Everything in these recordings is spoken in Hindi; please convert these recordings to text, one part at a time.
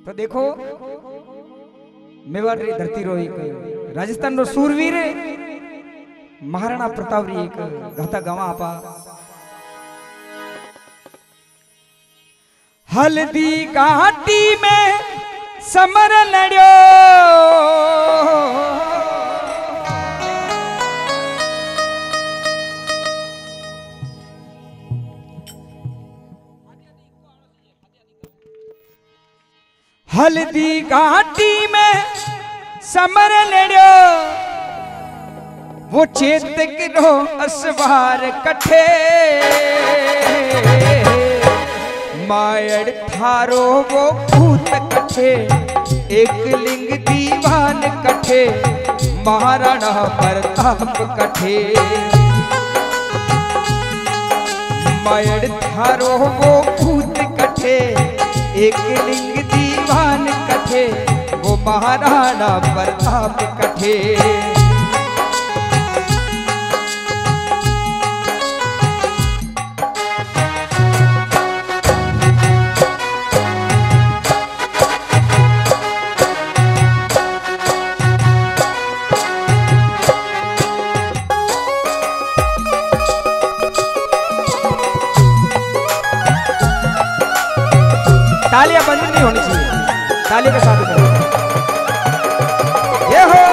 तो देखो मेवाड़ री धरती रो एक राजस्थान रो सूरवीर महाराणा प्रताप री एक गाथा गावा आपा। हल्दी घाटी में समर लड़ो हल्दी घाटी में समर लड़ो वो चेतक रो असवार कठे मायड़ थारो वो भूत कठे एक लिंग दीवान कठे महाराणा प्रताप कठे मायड़ थारो वो भूत कठे एक लिंग दीवान कठे वो महाराणा प्रताप कठे। तालियां बंद नहीं होनी चाहिए, ताली के साथ करो। ये हो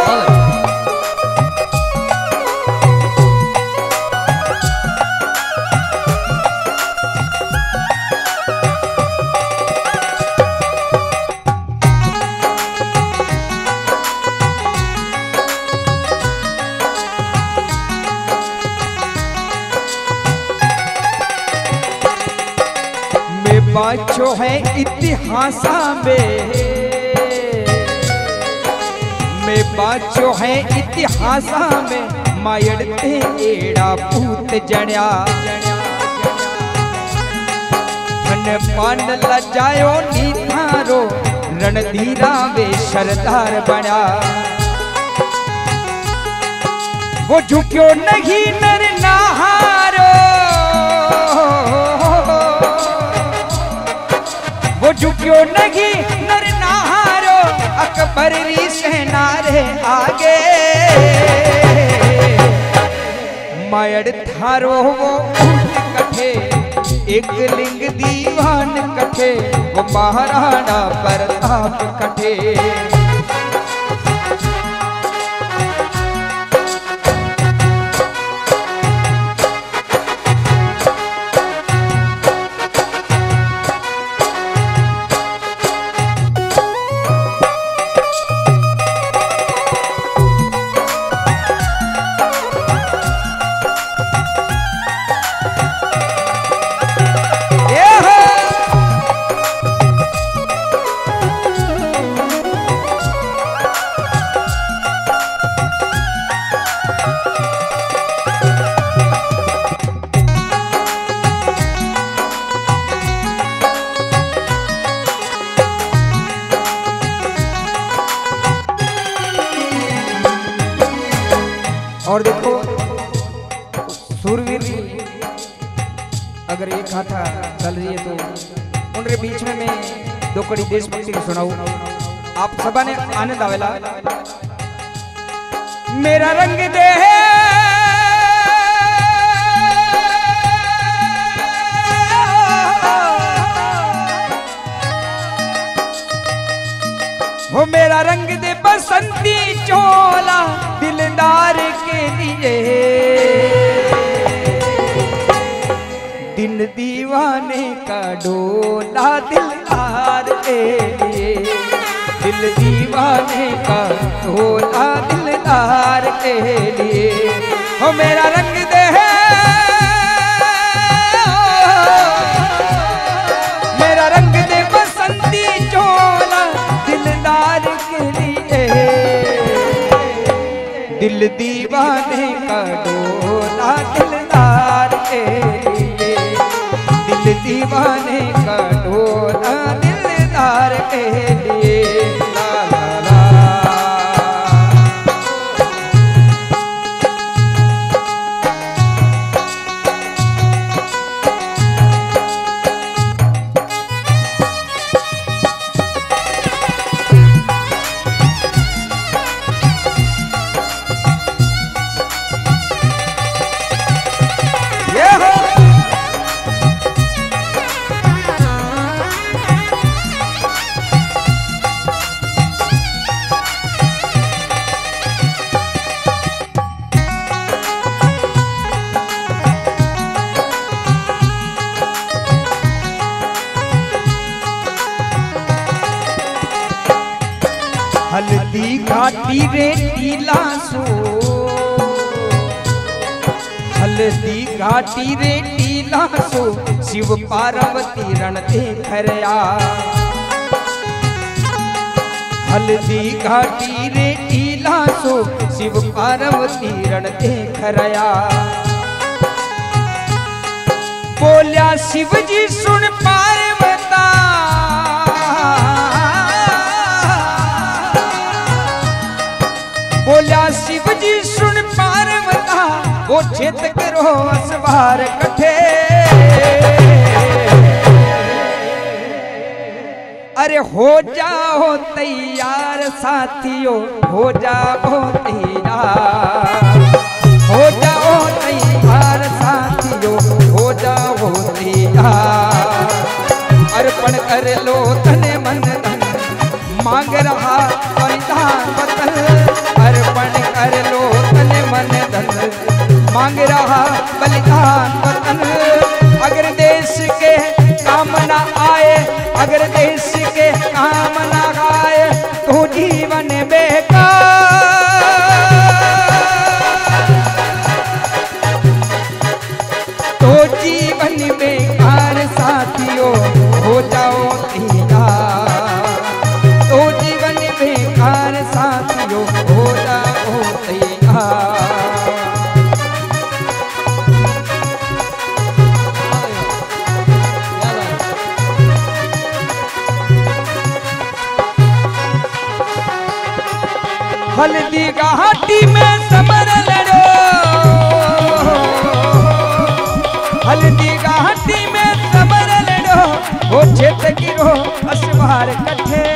बाचो है इतिहास में मैं बाचो है इतिहास में मायड़ते एड़ा भूत जण्या धन पान लजायो नीथारो रणधीरा वे सरदार बण्या वो झुक्यो नहीं नर नाहारो वो झुक्यो नहीं नर नाहारो अकबर री सेना रे आगे मायड़ थारो वो भूत कठे एक लिंग दीवान कठे वो महाराणा प्रताप कठे। और देखो सूरवीर अगर एक गाथा चल रही है तो उनके बीच में मैं दो कड़ी देशभक्ति की सुनाऊं, आप सबा ने आनंद आवेला। मेरा रंग दे वो मेरा रंग दे बसंती चोला दिलदार के लिए दिन दीवाने का डोला दिलदार के लिए दिल दीवाने का डोला दिलदार के लिए वो मेरा रंग दे मेरा रंग दे बसंती चोला दिलदार के लिए दिल दीवाने का डोला दिलदार के लिए दिल दीवाने का डोला दिलदार के लिए। ला ला ला घाटी रे टीला सो, हल्दी घाटी रे टीला सो, शिव पार्वती रण देखरया। हल्दी घाटी रे टीला सो, शिव पार्वती रण देखरया। बोलिया शिव जी सुन पार्वता, बोलिया शिव जी सुन पार्वता, वो चेत करो असवार कठे। अरे हो जाओ तैयार साथियों, हो जाओ तैयार, हो जाओ तैयार साथियों, हो जाओ तैयार। अर्पण कर लो तन मन धन, मांग रहा बलिदान वतन। अर्पण कर लो तन मन धन, मांग रहा बलिदान वतन। अगर देश के काम ना आए, अगर देश के काम ना आए, तो जीवन बेकार, तो जीवन बेकार साथियों, हो जाओ तैयार। तो जीवन बेकार साथियों, हो जाओ तैयार। हल्दी घाटी में समर लड़ो, हल्दी घाटी में समर लड़ो, वो चेत गिरो असवार कठे।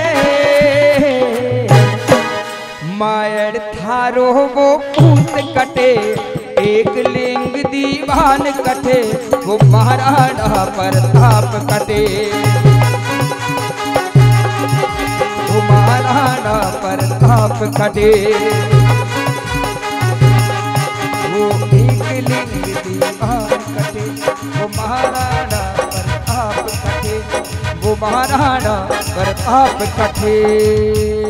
मायर थारो वो पूत कटे, एक लिंग दीवान कटे, वो महाराणा प्रताप कटे। वो महाराणा प्रताप कटे, वो एक लिंग दीवान कटे, वो महाराणा प्रताप कटे, वो महाराणा प्रताप कटे।